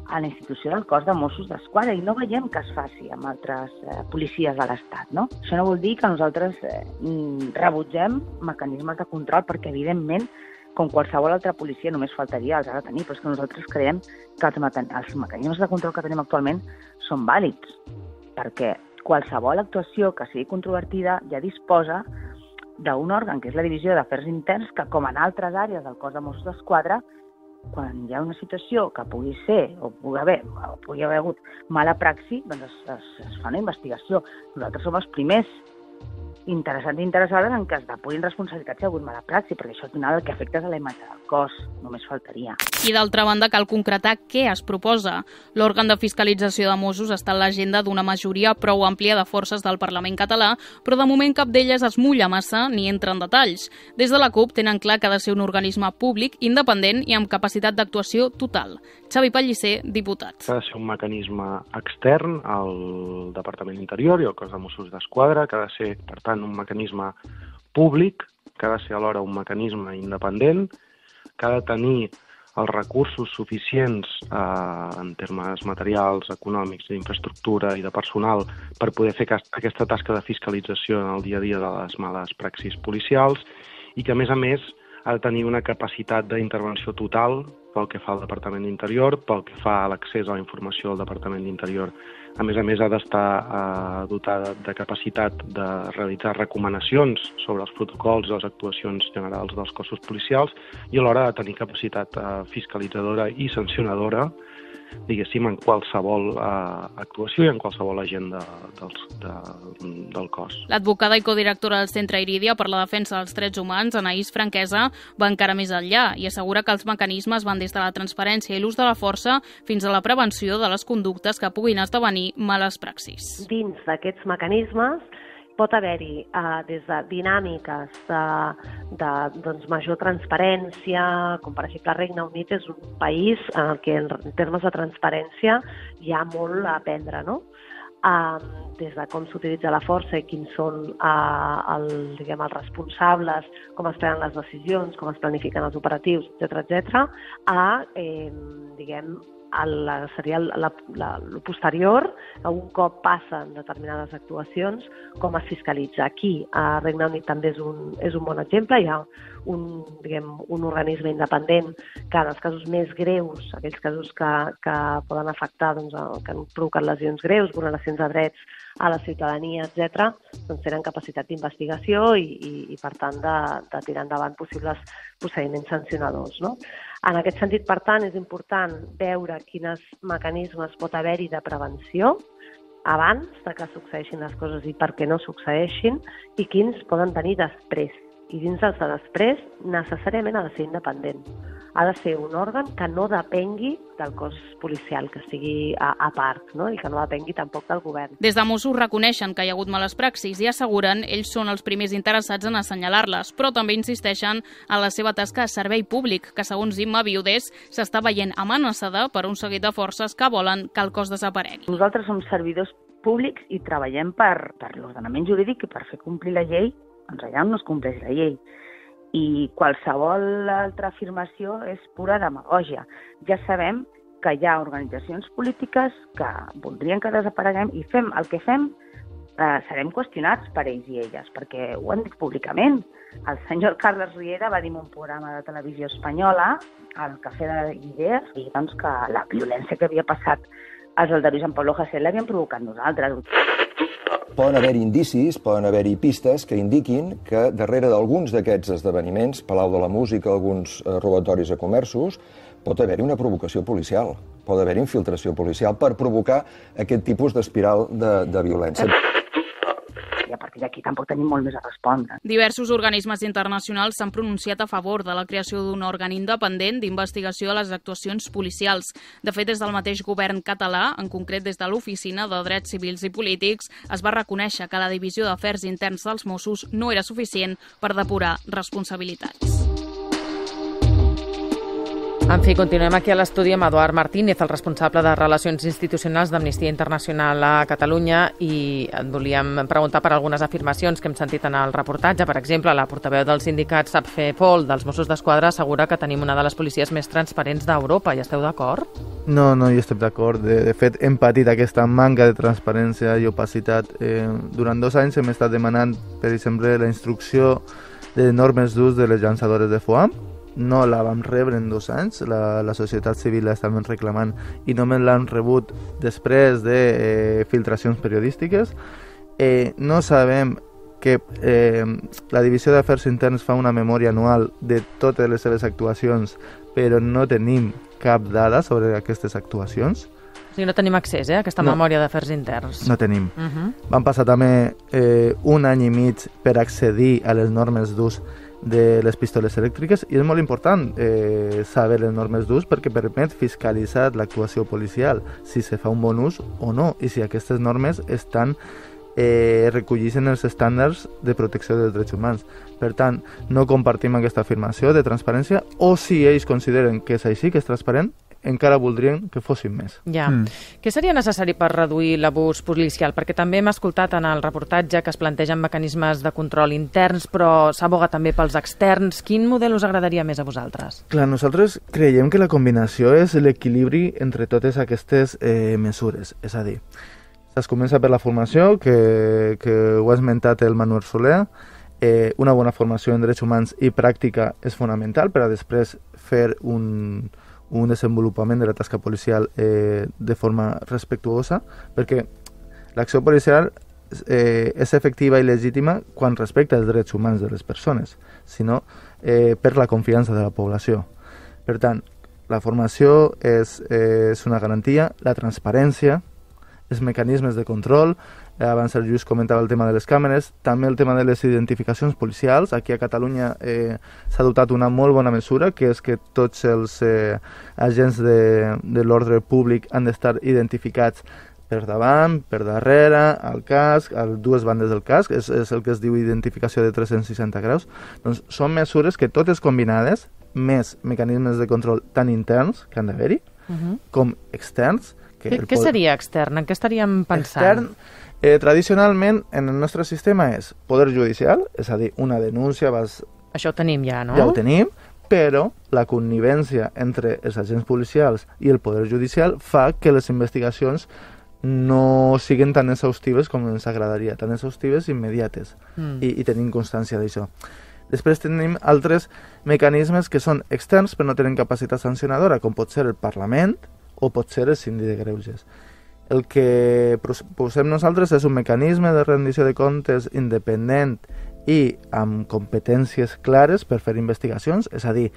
a la institució del cos de Mossos d'Esquadra i no veiem que es faci amb altres policies de l'Estat, no? Això no vol dir que nosaltres rebutgem mecanismes de control perquè, evidentment, com qualsevol altra policia, només faltaria els ha de tenir, però és que nosaltres creiem que els mecanismes de control que tenim actualment són vàlids, perquè qualsevol actuació que sigui controvertida ja disposa d'un òrgan, que és la Divisió d'Afers Interns, que com en altres àrees del cos de Mossos d'Esquadra, quan hi ha una situació que pugui ser o pugui haver hagut mala praxi, doncs es fa una investigació. Nosaltres som els primers interessats i interessades en que es depurin responsabilitats si hi ha hagut mala praxi, perquè això al final el que afecta és a la imatge del cos, només faltaria. I d'altra banda cal concretar què es proposa. L'òrgan de fiscalització de Mossos està en l'agenda d'una majoria prou àmplia de forces del Parlament català, però de moment cap d'elles es mulla massa ni entra en detalls. Des de la CUP tenen clar que ha de ser un organisme públic, independent i amb capacitat d'actuació total. Xavi Pellicer, diputat. Ha de ser un mecanisme extern al Departament d'Interior i al cos de Mossos d'Esquadra, que ha de ser, per tant, un mecanisme públic, que ha de ser alhora un mecanisme independent, que ha de tenir els recursos suficients en termes materials, econòmics, d'infraestructura i de personal per poder fer aquesta tasca de fiscalització en el dia a dia de les males praxis policials i que, a més, ha de tenir una capacitat d'intervenció total pel que fa al Departament d'Interior, pel que fa a l'accés a la informació del Departament d'Interior. A més, ha d'estar dotada de capacitat de realitzar recomanacions sobre els protocols i les actuacions generals dels cossos policials i alhora ha de tenir capacitat fiscalitzadora i sancionadora, diguéssim, en qualsevol actuació i en qualsevol agenda del cos. L'advocada i codirectora del Centre Iridia per la Defensa dels Drets Humans, Anaïs Franquesa, va encara més enllà i assegura que els mecanismes van des de la transparència i l'ús de la força fins a la prevenció de les conductes que puguin esdevenir males praxis. Dins d'aquests mecanismes pot haver-hi des de dinàmiques de major transparència, com per exemple el Regne Unit és un país en el que en termes de transparència hi ha molt a aprendre, no? Des de com s'utilitza la força i quins són els responsables, com es prenen les decisions, com es planifiquen els operatius, etc., seria el posterior, un cop passen determinades actuacions, com es fiscalitza. Aquí, a Regne Unit també és un bon exemple. Hi ha un organisme independent que en els casos més greus, aquells casos que poden afectar, que han provocat lesions greus, vulneracions de drets a la ciutadania, etc., doncs tenen capacitat d'investigació i per tant, de tirar endavant possibles procediments sancionadors, no? En aquest sentit, per tant, és important veure quins mecanismes pot haver-hi de prevenció abans de que succeeixin les coses i per què no succeeixin i quins poden tenir després. I dins dels de després, necessàriament ha de ser independent. Ha de ser un òrgan que no depengui del cos policial, que estigui a part, no? I que no depengui tampoc del govern. Des de Mossos reconeixen que hi ha hagut males praxis i asseguren ells són els primers interessats en assenyalar-les, però també insisteixen en la seva tasca de servei públic, que segons Imma Viudés s'està veient amenaçada per un seguit de forces que volen que el cos desaparegui. Nosaltres som servidors públics i treballem per l'ordenament jurídic i per fer complir la llei, doncs allà on no es compleix la llei. I qualsevol altra afirmació és pura demagògia. Ja sabem que hi ha organitzacions polítiques que voldrien que desapareguem i fem el que fem, serem qüestionats per ells i elles, perquè ho han dit públicament. El senyor Carles Riera va dir en un programa de televisió espanyola, al Cafè d'Idees, doncs que la violència que havia passat als aldarulls amb Pablo Hasél l'havien provocat nosaltres. Poden haver-hi indicis, poden haver-hi pistes que indiquin que darrere d'alguns d'aquests esdeveniments, Palau de la Música, alguns robatoris a comerços, pot haver-hi una provocació policial, pot haver-hi infiltració policial per provocar aquest tipus d'espiral de violència. I a partir d'aquí tampoc tenim molt més a respondre. Diversos organismes internacionals s'han pronunciat a favor de la creació d'un òrgan independent d'investigació de les actuacions policials. De fet, des del mateix govern català, en concret des de l'Oficina de Drets Civils i Polítics, es va reconèixer que la Divisió d'Afers Interns dels Mossos no era suficient per depurar responsabilitats. En fi, continuem aquí a l'estudi amb Eduard Martínez, el responsable de Relacions Institucionals d'Amnistia Internacional a Catalunya, i et volíem preguntar per algunes afirmacions que hem sentit en el reportatge. Per exemple, la portaveu del sindicat SAPFE-Pol dels Mossos d'Esquadra assegura que tenim una de les policies més transparents d'Europa. Hi esteu d'acord? No, hi estem d'acord. De fet, hem patit aquesta manca de transparència i opacitat. Durant 2 anys hem estat demanant, per exemple, la instrucció de normes d'ús de les llançadores de foam. No la vam rebre en 2 anys, la societat civil la estaven reclamant i només l'han rebut després de filtracions periodístiques. No sabem que la Divisió d'Afers Interns fa una memòria anual de totes les seves actuacions, però no tenim cap dada sobre aquestes actuacions. O sigui, no tenim accés a aquesta memòria d'afers interns. No tenim. Van passar també 1 any i mig per accedir a les normes d'ús de les pistoles elèctriques, i és molt important saber les normes d'ús perquè permet fiscalitzar l'actuació policial, si se fa un bon ús o no, i si aquestes normes estan recollits en els estàndards de protecció dels drets humans. Per tant, no compartim aquesta afirmació de transparència, o si ells consideren que és així, que és transparent, encara voldrien que fossin més. Ja. Què seria necessari per reduir l'abús policial? Perquè també hem escoltat en el reportatge que es plantegen mecanismes de control interns, però s'aboga també pels externs. Quin model us agradaria més a vosaltres? Clar, nosaltres creiem que la combinació és l'equilibri entre totes aquestes mesures. És a dir, es comença per la formació, que ho ha esmentat el Manuel Soler. Una bona formació en drets humans i pràctica és fonamental per a després fer un desenvolupament de la tasca policial de forma respectuosa, perquè l'acció policial és efectiva i legítima quan respecta els drets humans de les persones, sinó per la confiança de la població. Per tant, la formació és una garantia, la transparència, els mecanismes de control. Abans el Lluís comentava el tema de les càmeres, també el tema de les identificacions policials. Aquí a Catalunya s'ha adoptat una molt bona mesura, que és que tots els agents de l'ordre públic han d'estar identificats per davant, per darrere, al casc, a dues bandes del casc, és el que es diu identificació de 360 graus. Doncs són mesures que totes combinades, més mecanismes de control tan interns, que han d'haver-hi, com externs. Què seria extern? En què estaríem pensant? Extern, tradicionalment, en el nostre sistema és poder judicial, és a dir, una denúncia... Això ho tenim ja, no? Ja ho tenim, però la connivència entre els agents policials i el poder judicial fa que les investigacions no siguin tan exhaustives com ens agradaria, tan exhaustives i immediates, i tenim constància d'això. Després tenim altres mecanismes que són externs però no tenen capacitat sancionadora, com pot ser el Parlament o pot ser el síndic de greuges. El que proposem nosaltres és un mecanisme de rendició de comptes independent i amb competències clares per fer investigacions, és a dir,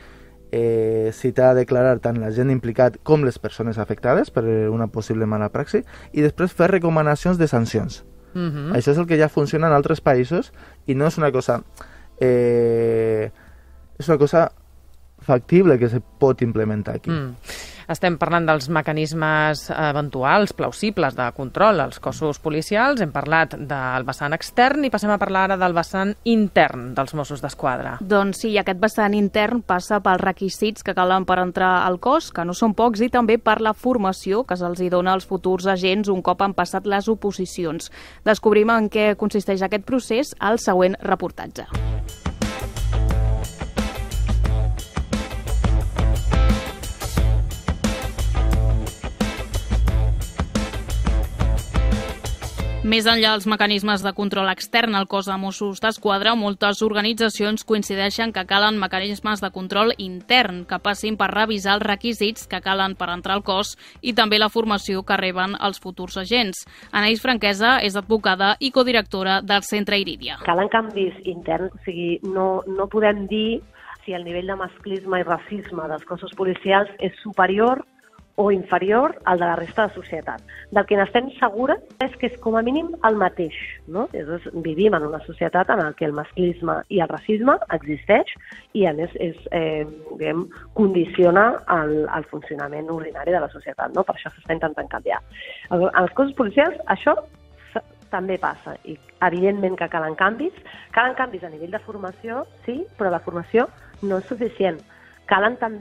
si t'ha de declarar tant la gent implicat com les persones afectades per una possible mala praxi, i després fer recomanacions de sancions. Això és el que ja funciona en altres països i no és una cosa... és una cosa factible que se pot implementar aquí. Estem parlant dels mecanismes eventuals, plausibles, de control als cossos policials. Hem parlat del vessant extern i passem a parlar ara del vessant intern dels Mossos d'Esquadra. Doncs sí, aquest vessant intern passa pels requisits que calen per entrar al cos, que no són pocs, i també per la formació que se'ls dona als futurs agents un cop han passat les oposicions. Descobrim en què consisteix aquest procés al següent reportatge. Més enllà dels mecanismes de control extern al cos de Mossos d'Esquadra, moltes organitzacions coincideixen que calen mecanismes de control intern que passin per revisar els requisits que calen per entrar al cos i també la formació que reben els futurs agents. Anaïs Franquesa és advocada i codirectora del Centre Iridia. Calen canvis interns, o sigui, no podem dir si el nivell de masclisme i racisme dels cossos policials és superior o inferior al de la resta de la societat. Del que n'estem segures és que és com a mínim el mateix, no? Vivim en una societat en què el masclisme i el racisme existeix i a més condiciona el funcionament ordinari de la societat, no? Per això s'està intentant canviar. En els cossos policials això també passa i evidentment que calen canvis a nivell de formació, sí, però la formació no és suficient. Calen també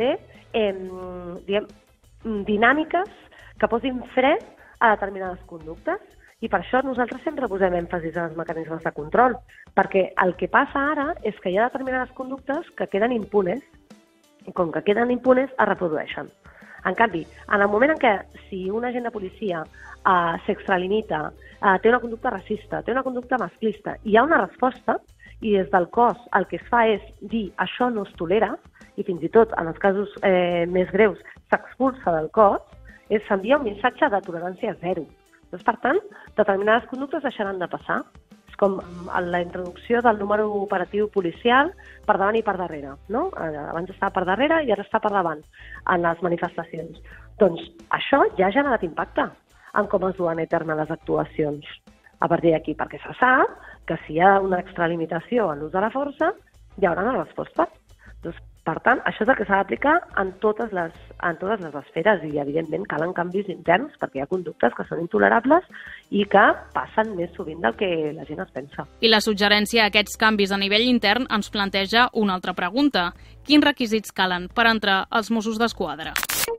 dinàmiques que posin fre a determinades conductes. I per això nosaltres sempre posem èmfasis en els mecanismes de control, perquè el que passa ara és que hi ha determinades conductes que queden impunes, i com que queden impunes es reprodueixen. En canvi, en el moment en què si un agent de policia s'extralimita, té una conducta racista, té una conducta masclista, hi ha una resposta, i des del cos el que es fa és dir això no es tolera, i fins i tot en els casos més greus s'expulsa del cos, s'envia un missatge de tolerància zero. Doncs, per tant, determinades conductes deixaran de passar. És com la introducció del número operatiu policial per davant i per darrere, no? Abans estava per darrere i ara està per davant en les manifestacions. Doncs això ja ha generat impacte en com es duen a terme les actuacions a partir d'aquí, perquè se sap que si hi ha una extralimitació en l'ús de la força, hi haurà una resposta. Doncs, per tant, això és el que s'ha d'aplicar en totes les esferes i, evidentment, calen canvis interns perquè hi ha conductes que són intolerables i que passen més sovint del que la gent es pensa. I la suggerència a aquests canvis a nivell intern ens planteja una altra pregunta. Quins requisits calen per entrar als Mossos d'Esquadra?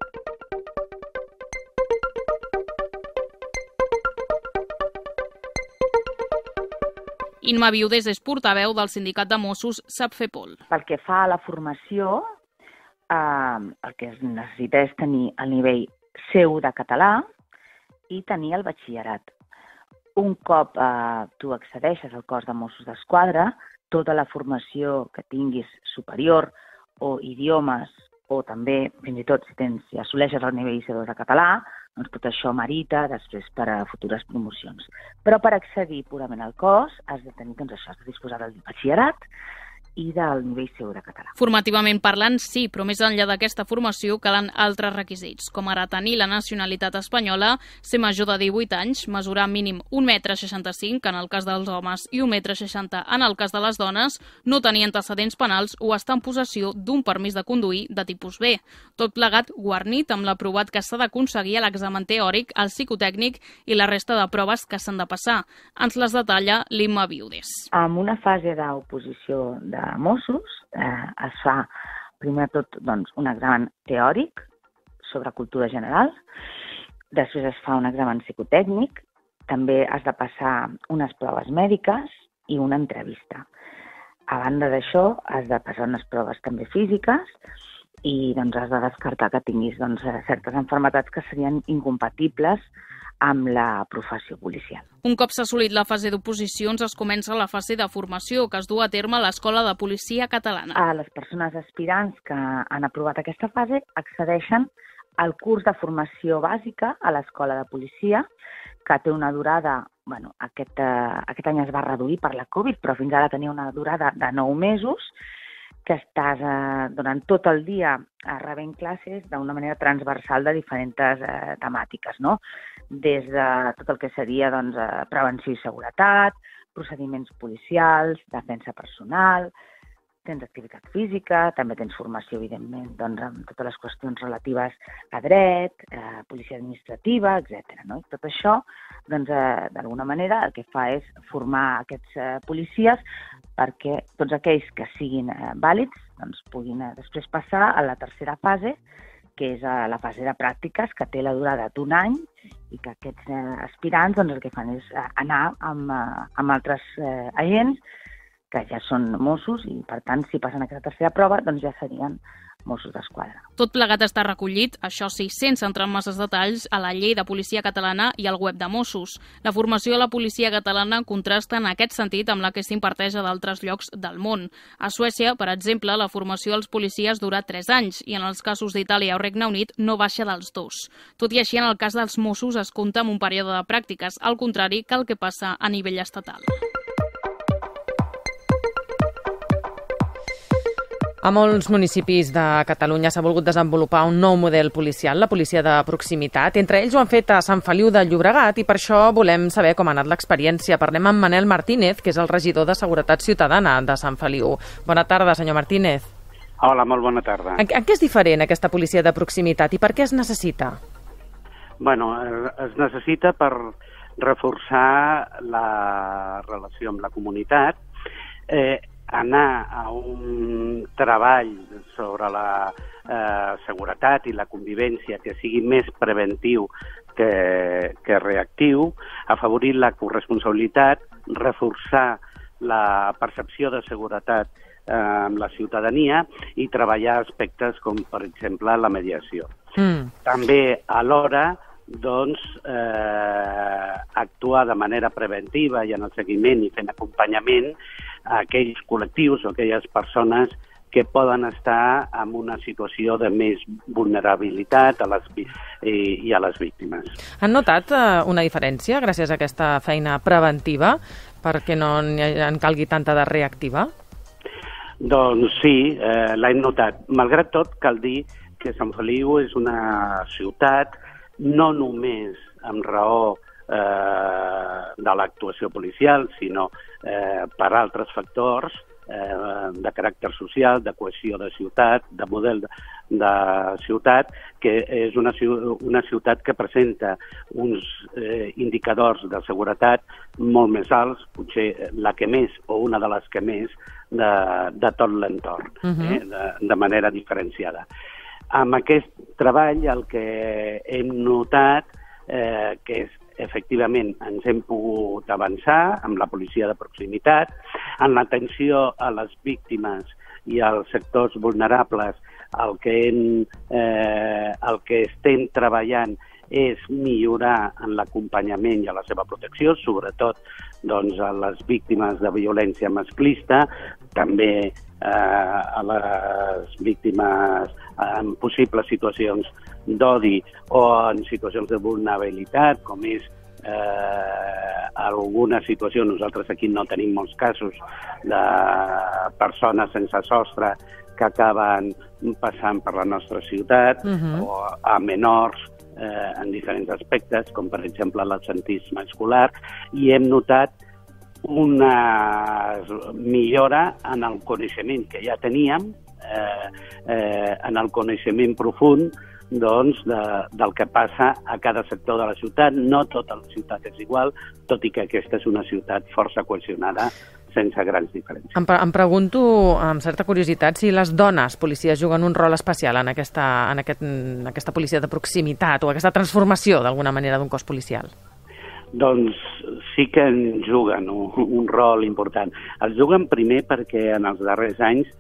Imma Viudes és portaveu del sindicat de Mossos SAPFEPOL. Pel que fa a la formació, el que es necessita és tenir el nivell C1 de català i tenir el batxillerat. Un cop tu accedeixes al cos de Mossos d'Esquadra, tota la formació que tinguis superior o idiomes o també, fins i tot, si assoleixes el nivell C2 de català, doncs tot això merita després per a futures promocions. Però per accedir purament al cos has de tenir, doncs això, has de disposar del batxillerat i del nivell C1 de català. Formativament parlant, sí, però més enllà d'aquesta formació calen altres requisits, com ara tenir la nacionalitat espanyola, ser major de 18 anys, mesurar mínim 1,65 m en el cas dels homes i 1,60 m en el cas de les dones, no tenir antecedents penals o estar en possessió d'un permís de conduir de tipus B. Tot plegat guarnit amb l'aprovat que s'ha d'aconseguir a l'examen teòric, el psicotècnic i la resta de proves que s'han de passar. Ens les detalla l'Imma Viudes. En una fase d'oposició de Mossos es fa primer de tot un examen teòric sobre cultura general, després es fa un examen psicotècnic, també has de passar unes proves mèdiques i una entrevista. A banda d'això, has de passar unes proves també físiques i has de descartar que tinguis certes malalties que serien incompatibles amb la professió policial. Un cop s'ha assolit la fase d'oposicions, es comença la fase de formació que es du a terme a l'Escola de Policia Catalana. Les persones aspirants que han aprovat aquesta fase accedeixen al curs de formació bàsica a l'Escola de Policia, que té una durada, aquest any es va reduir per la Covid, però fins ara tenia una durada de 9 mesos, que estàs durant tot el dia rebent classes d'una manera transversal de diferents temàtiques, no? Des de tot el que seria prevenció i seguretat, procediments policials, defensa personal, tens activitat física, també tens formació, evidentment, amb totes les qüestions relatives a dret, policia administrativa, etc. I tot això, d'alguna manera, el que fa és formar aquests policies perquè tots aquells que siguin vàlids puguin després passar a la tercera fase, que és la fase de pràctiques, que té la durada d'un any i que aquests aspirants el que fan és anar amb altres agents que ja són Mossos i, per tant, si passen aquesta tercera prova, ja serien Mossos d'Esquadra. Tot plegat està recollit, això sí, sense entrar en masses detalls, a la llei de policia catalana i al web de Mossos. La formació a la policia catalana contrasta en aquest sentit amb la que s'imparteix a d'altres llocs del món. A Suècia, per exemple, la formació als policies dura 3 anys i en els casos d'Itàlia o Regne Unit no baixa dels 2. Tot i així, en el cas dels Mossos es compta amb un període de pràctiques, al contrari que el que passa a nivell estatal. A molts municipis de Catalunya s'ha volgut desenvolupar un nou model policial, la policia de proximitat. Entre ells ho han fet a Sant Feliu de Llobregat i per això volem saber com ha anat l'experiència. Parlem amb Manel Martínez, que és el regidor de Seguretat Ciutadana de Sant Feliu. Bona tarda, senyor Martínez. Hola, molt bona tarda. En què és diferent aquesta policia de proximitat i per què es necessita? Es necessita per reforçar la relació amb la comunitat, anar a un treball sobre seguretat i la convivència que sigui més preventiu que reactiu, afavorir la corresponsabilitat, reforçar la percepció de seguretat amb la ciutadania i treballar aspectes com, per exemple, la mediació. També, alhora, actuar de manera preventiva i en el seguiment i fent acompanyament a aquells col·lectius o aquelles persones que poden estar en una situació de més vulnerabilitat i a les víctimes. Han notat una diferència gràcies a aquesta feina preventiva perquè no en calgui tanta de reactiva? Doncs sí, l'hem notat. Malgrat tot, cal dir que Sant Feliu és una ciutat no només amb raó de l'actuació policial, sinó per altres factors de caràcter social, de cohesió de ciutat, de model de ciutat, que és una ciutat que presenta uns indicadors de seguretat molt més alts, potser la que més o una de les que més de tot l'entorn, de manera diferenciada. Amb aquest treball el que hem notat que és efectivament ens hem pogut avançar amb la policia de proximitat, en l'atenció a les víctimes i als sectors vulnerables. El que estem treballant és millorar en l'acompanyament i a la seva protecció, sobretot a les víctimes de violència masclista, també a les víctimes en possibles situacions d'odi o en situacions de vulnerabilitat, com és alguna situació. Nosaltres aquí no tenim molts casos de persones sense sostre que acaben passant per la nostra ciutat, o a menors en diferents aspectes, com per exemple l'absentisme escolar, i hem notat una millora en el coneixement que ja teníem, en el coneixement profund del que passa a cada sector de la ciutat. No tota la ciutat és igual, tot i que aquesta és una ciutat força cohesionada, sense grans diferències. Em pregunto, amb certa curiositat, si les dones policies juguen un rol especial en aquesta policia de proximitat o aquesta transformació, d'alguna manera, d'un cos policial. Doncs sí que en juguen un rol important. Els juguen primer perquè en els darrers anys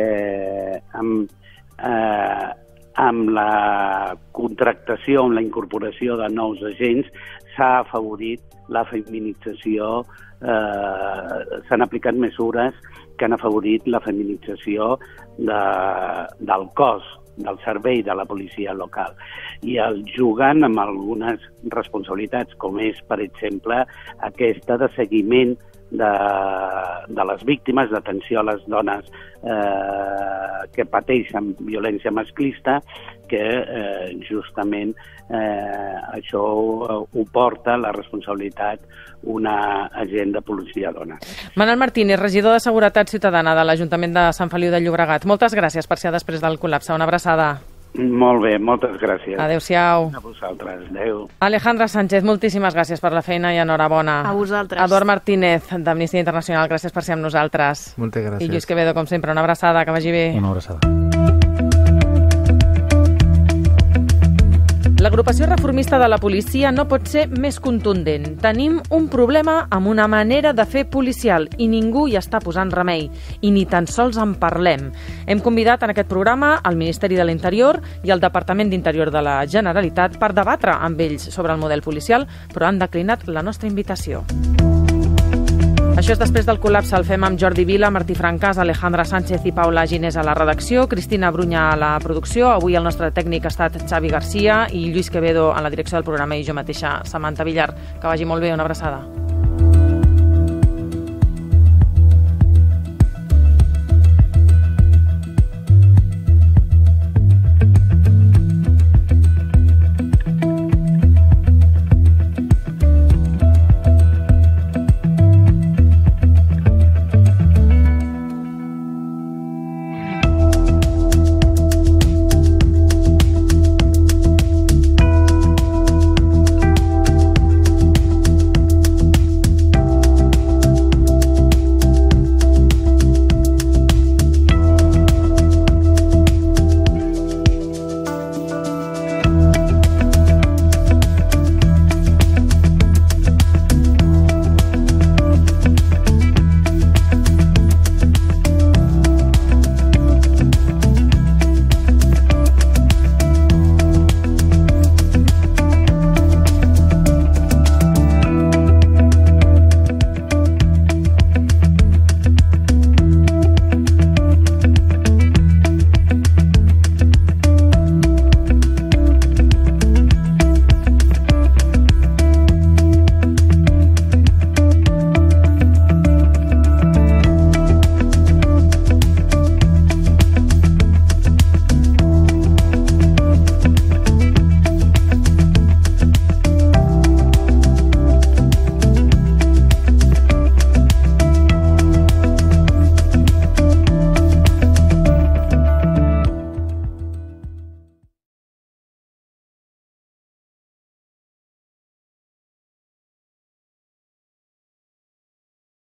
amb la contractació, amb la incorporació de nous agents, s'ha afavorit la feminització, s'han aplicat mesures que han afavorit la feminització del cos, del servei de la policia local. I el jugant amb algunes responsabilitats, com és, per exemple, aquesta de seguiment de les víctimes, d'atenció a les dones que pateixen violència masclista, que justament això ho porta la responsabilitat una agent de policia dona. Manel Martínez, regidor de Seguretat Ciutadana de l'Ajuntament de Sant Feliu de Llobregat. Moltes gràcies per ser després del col·lapse. Una abraçada. Molt bé, moltes gràcies. Adéu-siau. A vosaltres, adéu. Alejandra Sánchez, moltíssimes gràcies per la feina i enhorabona. A vosaltres. Eduard Martínez, d'Amnistia Internacional, gràcies per ser amb nosaltres. Moltes gràcies. I Lluís Quevedo, com sempre, una abraçada, que vagi bé. Una abraçada. L'agrupació reformista de la policia no pot ser més contundent. Tenim un problema amb una manera de fer policial i ningú hi està posant remei. I ni tan sols en parlem. Hem convidat en aquest programa el Ministeri de l'Interior i el Departament d'Interior de la Generalitat per debatre amb ells sobre el model policial, però han declinat la nostra invitació. Això és després del col·lapse. El fem amb Jordi Vila, Martí Francàs, Alejandra Sánchez i Paula Ginés a la redacció, Cristina Brunya a la producció. Avui el nostre tècnic ha estat Xavi Garcia i Lluís Quevedo a la direcció del programa i jo mateixa, Samantha Villar. Que vagi molt bé, una abraçada.